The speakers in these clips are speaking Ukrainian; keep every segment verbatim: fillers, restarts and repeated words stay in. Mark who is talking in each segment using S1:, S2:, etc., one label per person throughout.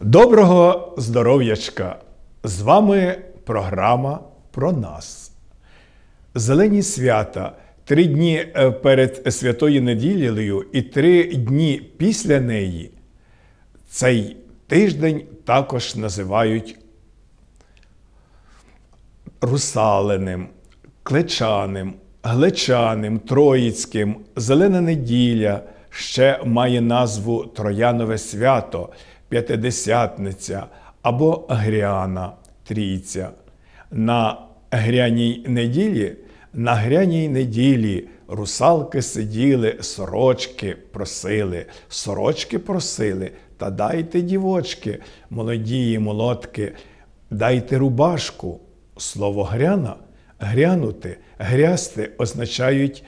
S1: Доброго здоров'ячка! З вами програма про нас. Зелені свята. Три дні перед Святою Неділею і три дні після неї. Цей тиждень також називають Русалиним, Клечаним, Глечаним, Троїцьким. Зелена неділя ще має назву Троянове свято, П'ятидесятниця або Гряна, Трійця. На Гряній неділі, на Гряній неділі русалки сиділи, сорочки просили, сорочки просили, та дайте, дівочки, молодії молодки, дайте рубашку. Слово гряна, грянути, грясти означають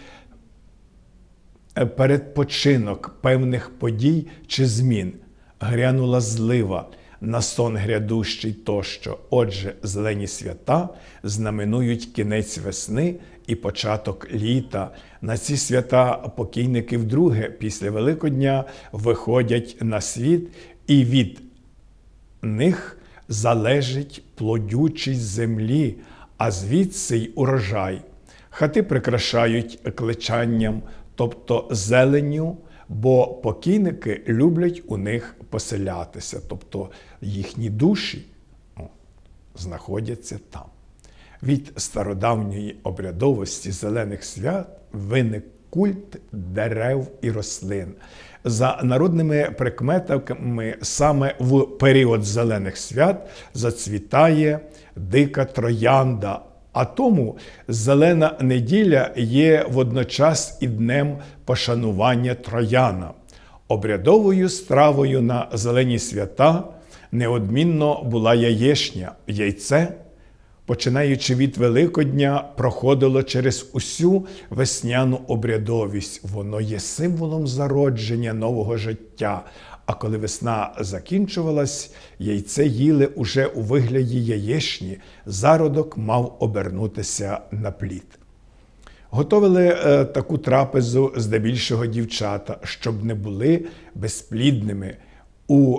S1: передпочинок певних подій чи змін. Грянула злива, на сон грядущий тощо. Отже, зелені свята знаменують кінець весни і початок літа. На ці свята покійники вдруге після Великодня виходять на світ, і від них залежить плодючість землі, а звідси й урожай. Хати прикрашають клечанням, тобто зеленню, бо покійники люблять у них поселятися, тобто їхні душі ну, знаходяться там. Від стародавньої обрядовості зелених свят виник культ дерев і рослин. За народними прикметами, саме в період зелених свят зацвітає дика троянда, а тому зелена неділя є водночас і днем пошанування трояна. Обрядовою стравою на зелені свята неодмінно була яєчня. Яйце, починаючи від Великодня, проходило через усю весняну обрядовість. Воно є символом зародження нового життя. А коли весна закінчувалась, яйце їли уже у вигляді яєчні, зародок мав обернутися на плід. Готовили е, таку трапезу здебільшого дівчата, щоб не були безплідними. У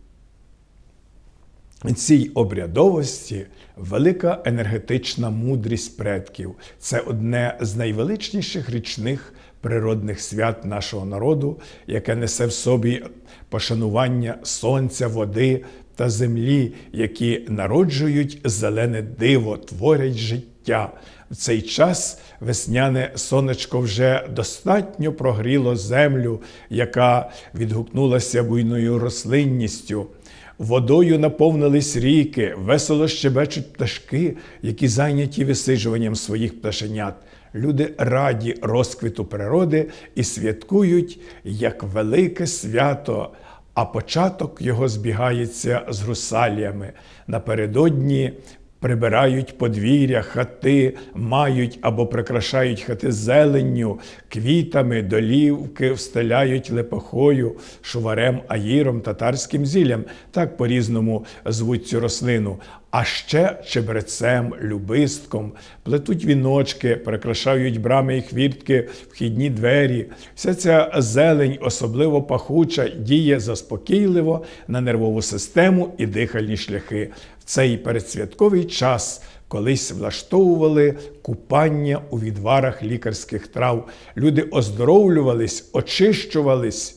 S1: цій обрядовості велика енергетична мудрість предків. Це одне з найвеличніших річних природних свят нашого народу, яке несе в собі пошанування сонця, води та землі, які народжують зелене диво, творять життя. В цей час весняне сонечко вже достатньо прогріло землю, яка відгукнулася буйною рослинністю. Водою наповнились ріки, весело щебечуть пташки, які зайняті висиджуванням своїх пташенят. Люди раді розквіту природи і святкують як велике свято, а початок його збігається з русаліями. Напередодні прибирають подвір'я, хати, мають або прикрашають хати зеленню, квітами, долівки встеляють лепохою, шуварем, аїром, татарським зіллям. Так по-різному звуть цю рослину. А ще чебрецем, любистком, плетуть віночки, прикрашають брами і хвіртки, вхідні двері. Вся ця зелень, особливо пахуча, діє заспокійливо на нервову систему і дихальні шляхи. В цей передсвятковий час колись влаштовували купання у відварах лікарських трав. Люди оздоровлювались, очищувались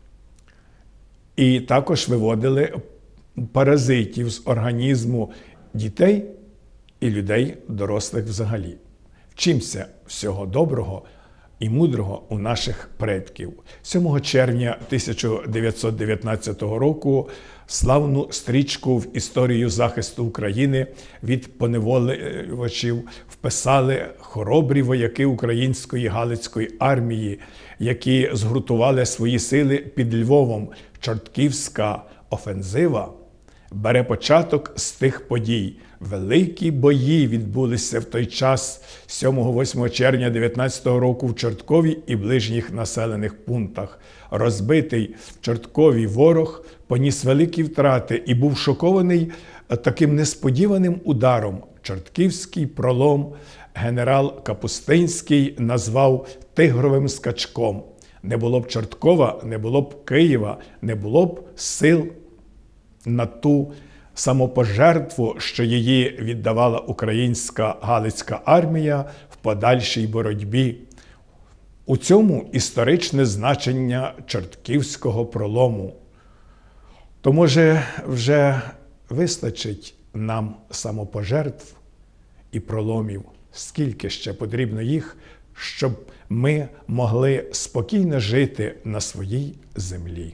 S1: і також виводили паразитів з організму дітей і людей, дорослих взагалі. Вчимося всього доброго і мудрого у наших предків. сьомого червня тисяча дев'ятсот дев'ятнадцятого року славну стрічку в історію захисту України від поневолювачів вписали хоробрі вояки української Галицької армії, які згуртували свої сили під Львовом. Чортківська офензива бере початок з тих подій. Великі бої відбулися в той час сьомого-восьмого червня дев'ятнадцятого року в Чорткові і ближніх населених пунктах. Розбитий в Чорткові ворог поніс великі втрати і був шокований таким несподіваним ударом. Чортківський пролом генерал Капустинський назвав «тигровим скачком». Не було б Чорткова, не було б Києва, не було б сил на ту самопожертву, що її віддавала українська Галицька армія в подальшій боротьбі. У цьому історичне значення Чортківського пролому. То, може, вже вистачить нам самопожертв і проломів, скільки ще потрібно їх, щоб ми могли спокійно жити на своїй землі.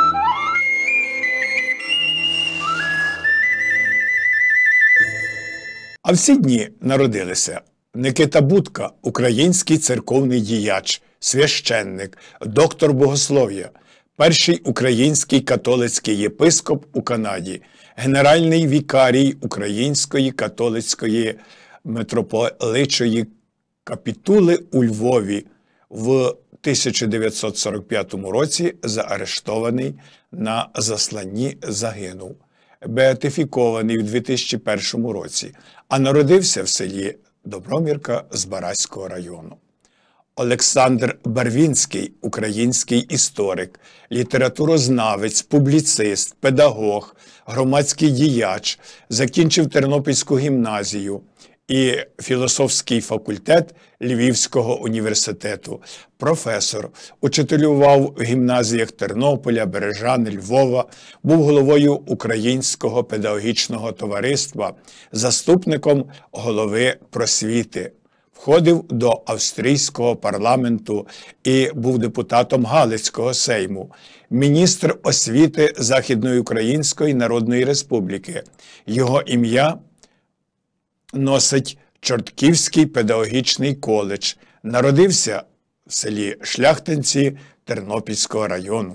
S1: А в ці дні народилися Никита Будка, український церковний діяч, священник, доктор богослов'я, перший український католицький єпископ у Канаді, генеральний вікарій Української католицької митрополичої капітули у Львові, в тисяча дев'ятсот сорок п'ятому році заарештований, на засланні загинув, беатифікований у дві тисячі першому році, а народився в селі Добромірка Збаразького району. Олександр Барвінський, український історик, літературознавець, публіцист, педагог, громадський діяч, закінчив Тернопільську гімназію і філософський факультет Львівського університету, професор, учителював в гімназіях Тернополя, Бережани, Львова, був головою Українського педагогічного товариства, заступником голови просвіти. Входив до австрійського парламенту і був депутатом Галицького сейму, міністр освіти Західної Української Народної Республіки. Його ім'я носить Чортківський педагогічний коледж. Народився в селі Шляхтинці Тернопільського району.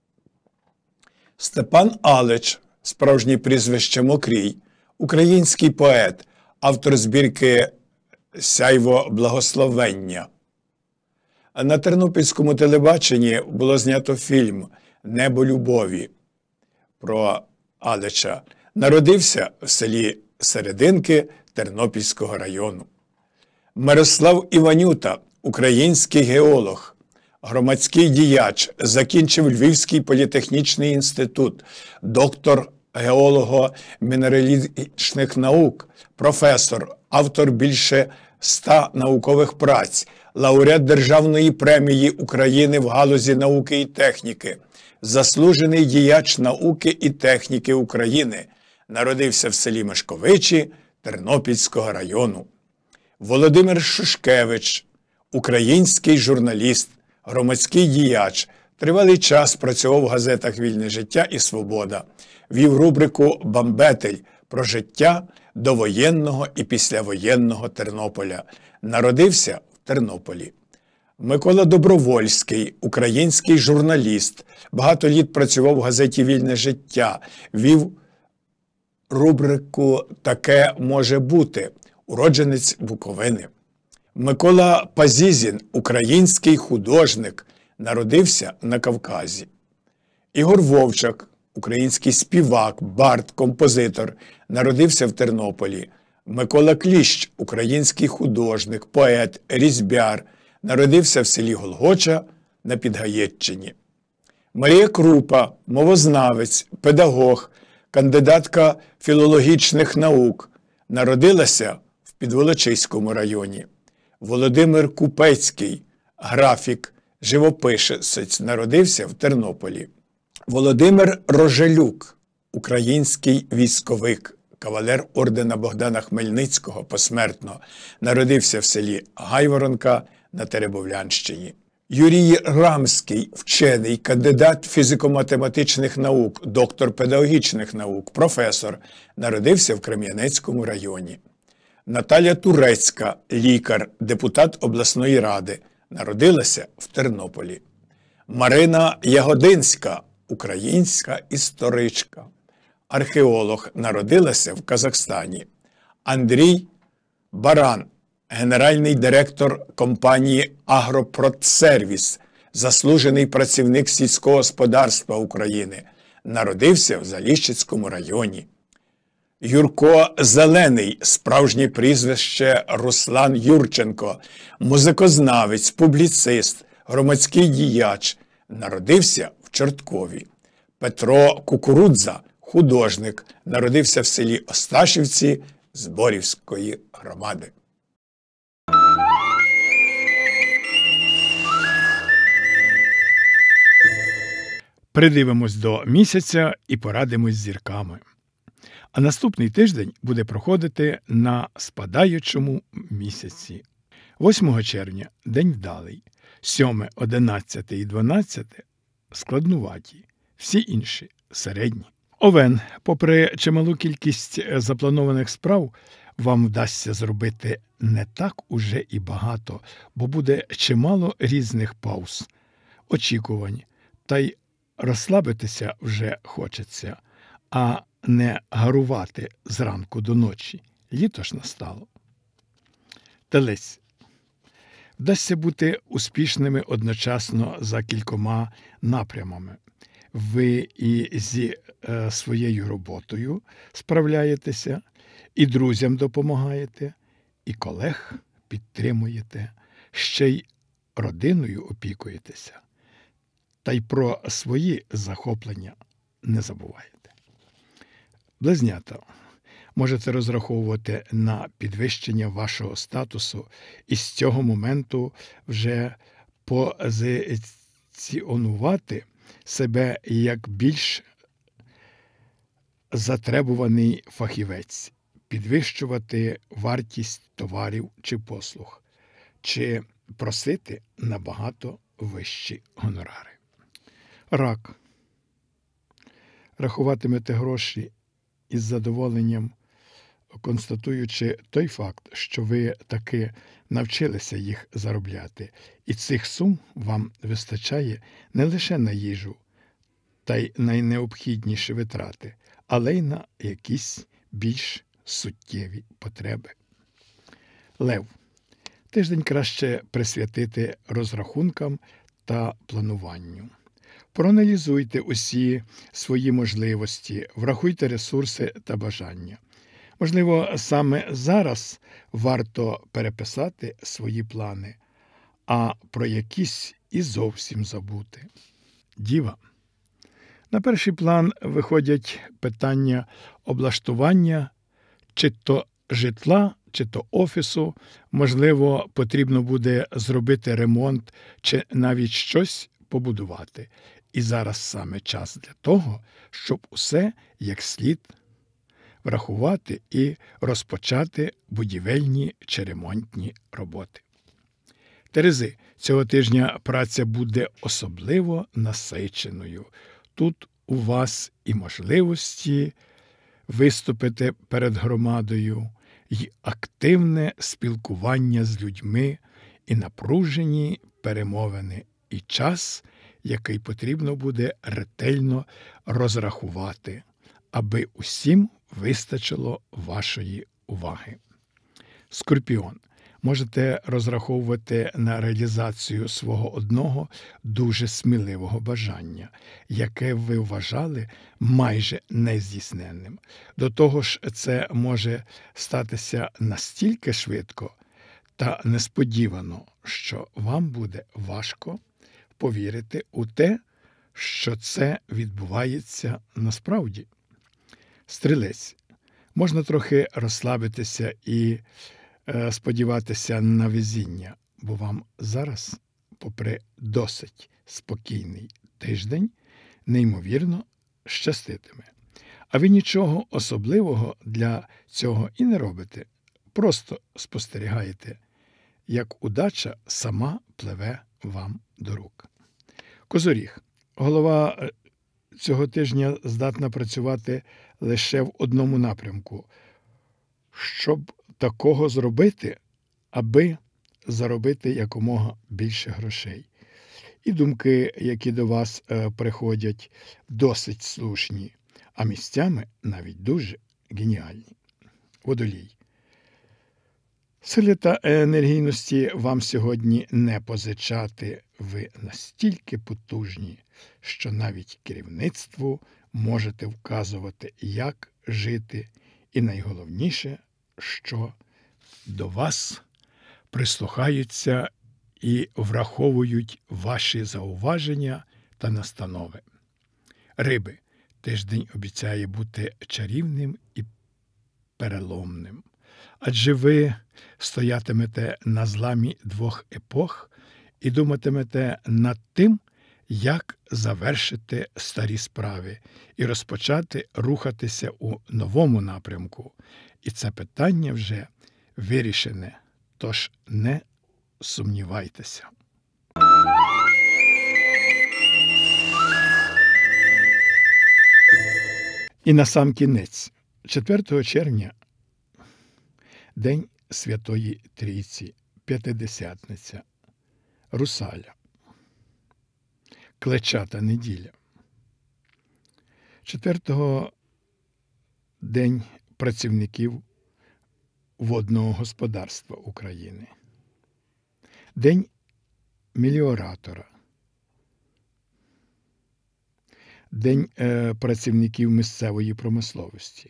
S1: Степан Алич, справжнє прізвище Мокрій, український поет, автор збірки «Сяйво благословення». На тернопільському телебаченні було знято фільм «Небо любові» про Алича. Народився в селі Серединки Тернопільського району. Мирослав Іванюта, український геолог, громадський діяч, закінчив Львівський політехнічний інститут, доктор геолого-мінералогічних наук, професор, автор більше ста наукових праць, лауреат Державної премії України в галузі науки і техніки, заслужений діяч науки і техніки України, народився в селі Мешковичі Тернопільського району. Володимир Шушкевич, український журналіст, громадський діяч, тривалий час працював в газетах «Вільне життя» і «Свобода», вів рубрику «Бамбетель» про життя довоєнного і післявоєнного Тернополя. Народився в Тернополі. Микола Добровольський, український журналіст, багато літ працював в газеті «Вільне життя», вів рубрику «Таке може бути», уродженець Буковини. Микола Пазізін, український художник, народився на Кавказі. Ігор Вовчак, український співак, бард, композитор, народився в Тернополі. Микола Кліщ, український художник, поет, різьбяр, народився в селі Голгоча на Підгаєтчині. Марія Крупа, мовознавець, педагог, кандидатка філологічних наук, народилася в Підволочиському районі. Володимир Купецький, графік, живописець, народився в Тернополі. Володимир Рожелюк, український військовик, кавалер ордена Богдана Хмельницького посмертно, народився в селі Гайворонка на Теребовлянщині. Юрій Рамський, вчений, кандидат фізико-математичних наук, доктор педагогічних наук, професор, народився в Крем'янецькому районі. Наталя Турецька, лікар, депутат обласної ради, народилася в Тернополі. Марина Ягодинська, українська історичка, археолог, народилася в Казахстані. Андрій Баран, генеральний директор компанії «Агропродсервіс», заслужений працівник сільського господарства України, народився в Заліщицькому районі. Юрко Зелений, справжнє прізвище Руслан Юрченко, музикознавець, публіцист, громадський діяч, народився в Чорткові. Петро Кукурудза, художник, народився в селі Осташівці Зборівської громади. Придивимось до місяця і порадимось з зірками. А наступний тиждень буде проходити на спадаючому місяці. восьмого червня – день вдалий, сьоме, одинадцяте і дванадцяте – складнуваті, всі інші – середні. Овен, попри чималу кількість запланованих справ, вам вдасться зробити не так уже і багато, бо буде чимало різних пауз, очікувань, та й розслабитися вже хочеться, а не гарувати зранку до ночі. Літо ж настало. Телець. Вдасться бути успішними одночасно за кількома напрямами. Ви і зі е, своєю роботою справляєтеся, і друзям допомагаєте, і колег підтримуєте, ще й родиною опікуєтеся. Та й про свої захоплення не забувайте. Близнята. Можете розраховувати на підвищення вашого статусу і з цього моменту вже позиціонувати себе як більш затребуваний фахівець, підвищувати вартість товарів чи послуг, чи просити набагато вищі гонорари. Рак. Рахуватимете гроші із задоволенням, констатуючи той факт, що ви таки навчилися їх заробляти, і цих сум вам вистачає не лише на їжу та й найнеобхідніші витрати, але й на якісь більш суттєві потреби. Лев. Тиждень краще присвятити розрахункам та плануванню. Проаналізуйте усі свої можливості, врахуйте ресурси та бажання. Можливо, саме зараз варто переписати свої плани, а про якісь і зовсім забути. Діва. На перший план виходять питання облаштування чи то житла, чи то офісу. Можливо, потрібно буде зробити ремонт чи навіть щось побудувати. І зараз саме час для того, щоб усе як слід врахувати і розпочати будівельні чи ремонтні роботи. Терези. Цього тижня праця буде особливо насиченою. Тут у вас і можливості виступити перед громадою, і активне спілкування з людьми, і напружені перемовини, і час, який потрібно буде ретельно розрахувати, аби усім вистачило вашої уваги. Скорпіон. Можете розраховувати на реалізацію свого одного дуже сміливого бажання, яке ви вважали майже нездійсненним. До того ж, це може статися настільки швидко та несподівано, що вам буде важко повірити у те, що це відбувається насправді. Стрілець. Можна трохи розслабитися і е, сподіватися на везіння, бо вам зараз, попри досить спокійний тиждень, неймовірно щаститиме. А ви нічого особливого для цього і не робите. Просто спостерігаєте, як удача сама пливе вам до рук. Козоріг. Голова цього тижня здатна працювати лише в одному напрямку. Щоб такого зробити, аби заробити якомога більше грошей. І думки, які до вас е, приходять, досить слушні, а місцями навіть дуже геніальні. Водолій. Сили та енергійності вам сьогодні не позичати. Ви настільки потужні, що навіть керівництву можете вказувати, як жити. І найголовніше, що до вас прислухаються і враховують ваші зауваження та настанови. Риби. тиждень обіцяє бути чарівним і переломним. Адже ви стоятимете на зламі двох епох і думатимете над тим, як завершити старі справи і розпочати рухатися у новому напрямку. І це питання вже вирішене, тож не сумнівайтеся. І на сам кінець, четвертого червня, День Святої Трійці, П'ятидесятниця, Русаля, Клечата неділя. Четвертого День працівників водного господарства України, День меліоратора, День е, працівників місцевої промисловості.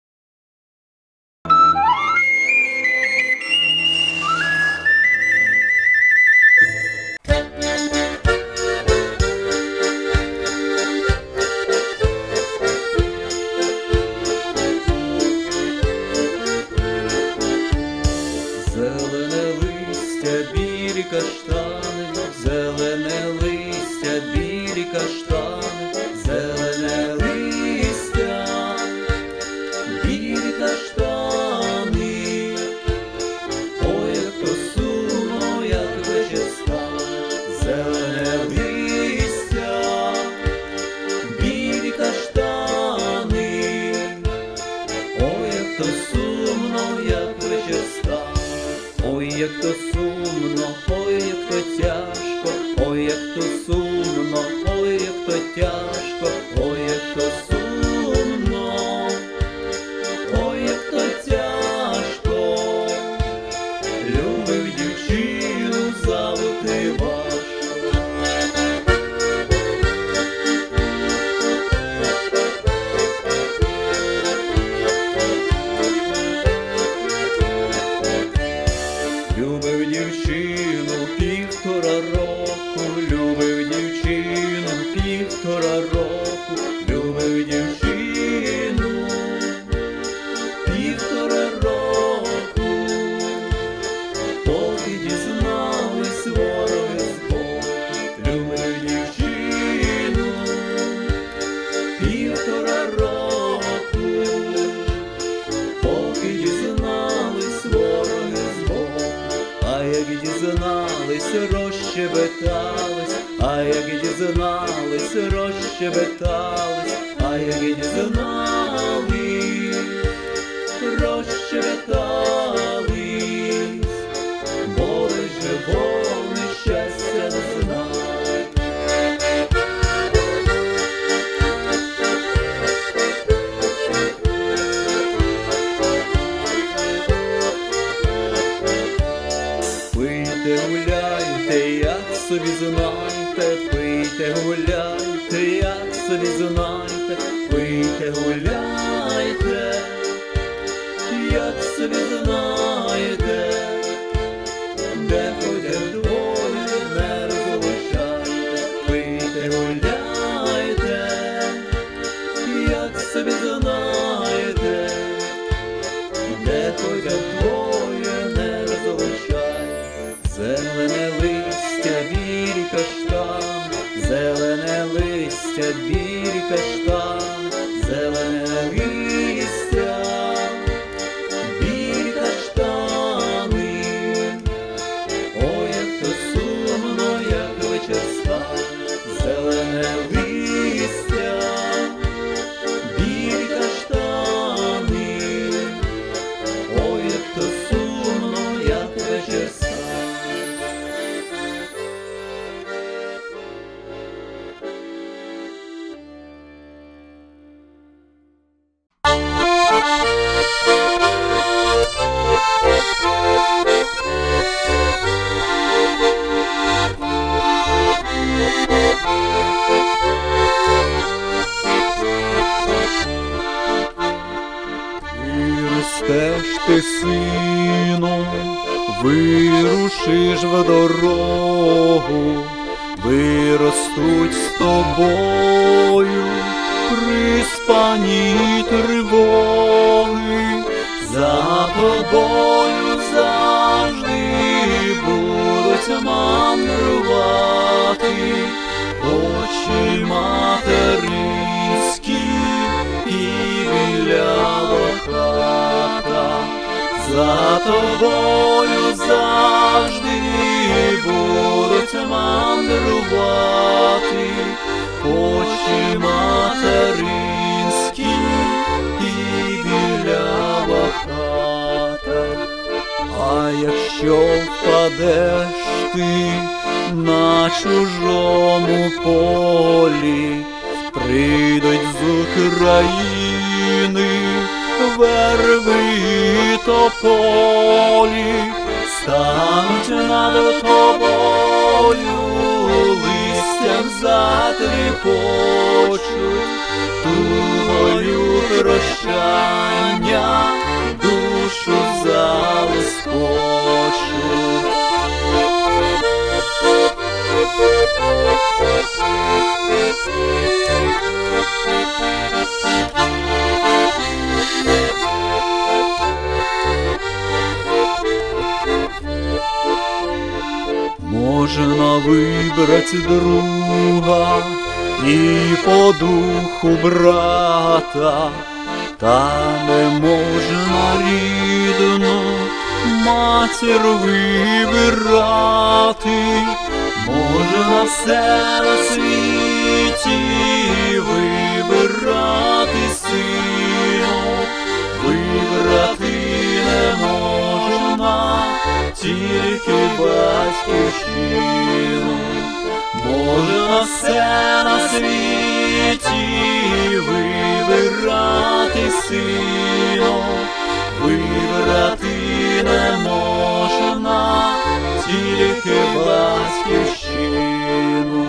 S2: Зелене листя, білі каштани, зелене листя, білі каштани, зелене листя, білі каштани, ой, як то сумно, як вечір стане, зелене листя, білі каштани, ой, як то сумно, як вечір стане. Ой, як то сумно, ой, як то тяжко, ой, як то сумно, ой, як то тяжко, ой, як то сумно, ой, як то тяжко, любив дівчину, забути важко. Любив дівчину півтора року, любив дівчину півтора року, любив дівчину півтора року, поки дізнались вороги збоку, любив дівчину півтора року, поки дізнались вороги збоку. А як дізнались, розщебетались, а як дізнались, розщебетались, а як дізнались, розщебетались, бо лиш живого щастя не знали. Пийте, гуляйте, як собі знайте, пийте, гуляйте, як собі знайте, пийте, гуляйте, як собі знаєте, де ходять двоє, не розлучайте, пийте, гуляйте, як собі знаєте, де ходять двоє, не розлучайте. Зелене листя, білі каштани, зелене листя, білі каштани, зелене листя, білі каштани, ой, як то сумно, як вечір стане, зелене листя, білі каштани, ой, як то сумно, як вечір стане. Виростеш ти, сину, вирушиш в дорогу, виростуть з тобою приспані тривоги, за тобою завжди будуть мандрувати очі материнські і білява хата. За тобою завжди будуть мандрувати очі материнські і білява хата. А якщо впадеш ти на чужому полі, прийдуть з України верби і тополі, стануть над тобою, листям затріпочуть, тугою прощання душу залискочуть. Можна вибрати друга і по духу брата, та не можна рідну матір вибирати. Можна все на світі вибирати, сину, вибрати не можна тільки батьківщину. Можна все на світі вибирати, сину, вибрати не можна тільки батьківщину.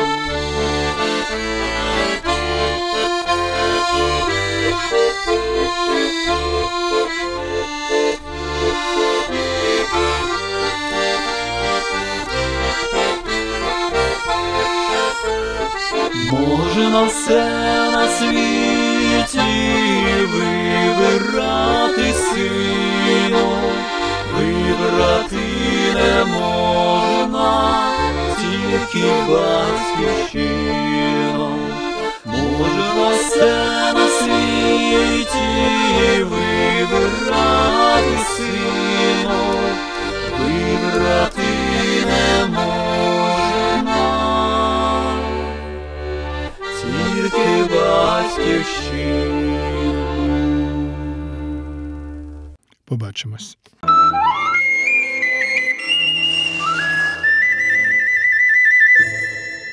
S2: Можна все на світі вибирати, сину, вибрати не можна тільки батьківщину. Можна все на світі вибирати, сину, вибрати не можна тільки батьківщину.
S1: Побачимось.